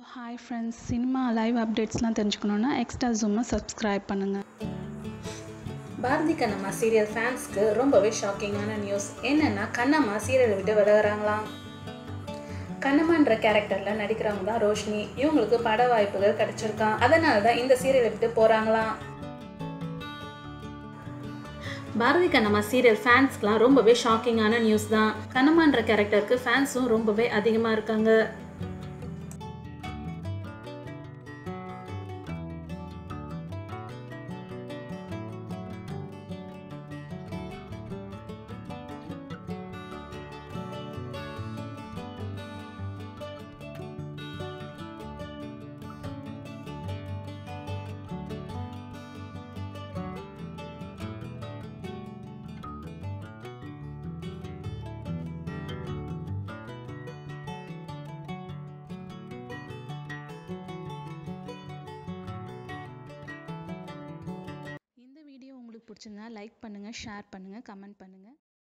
Hi friends, cinema live அப்டேட்ஸ்லாம் தெரிஞ்சுக்கணுன்னா extra ஜூமை subscribe பண்ணுங்கள். பாரதி கண்ணம்மா சீரியல் ஃபேன்ஸ்க்கு ரொம்பவே ஷாக்கிங்கான நியூஸ் என்னன்னா, கண்ணம்மா சீரியலை விட்டு விலகுறாங்களாம். கண்ணம்மான்ற கேரக்டரில் நடிக்கிறவங்க தான் ரோஷினி. இவங்களுக்கு பட வாய்ப்புகள் கிடைச்சிருக்கான். அதனால தான் இந்த சீரியலை விட்டு போகிறாங்களாம். பாரதி கண்ணம்மா சீரியல் ஃபேன்ஸ்க்குலாம் ரொம்பவே ஷாக்கிங்கான நியூஸ் தான். கண்ணம்மான்ற கேரக்டருக்கு ஃபேன்ஸும் ரொம்பவே அதிகமாக இருக்காங்க. இந்த வீடியோ உங்களுக்கு பிடிச்சிருந்தா லைக் பண்ணுங்கள், ஷேர் பண்ணுங்கள், கமெண்ட் பண்ணுங்கள்.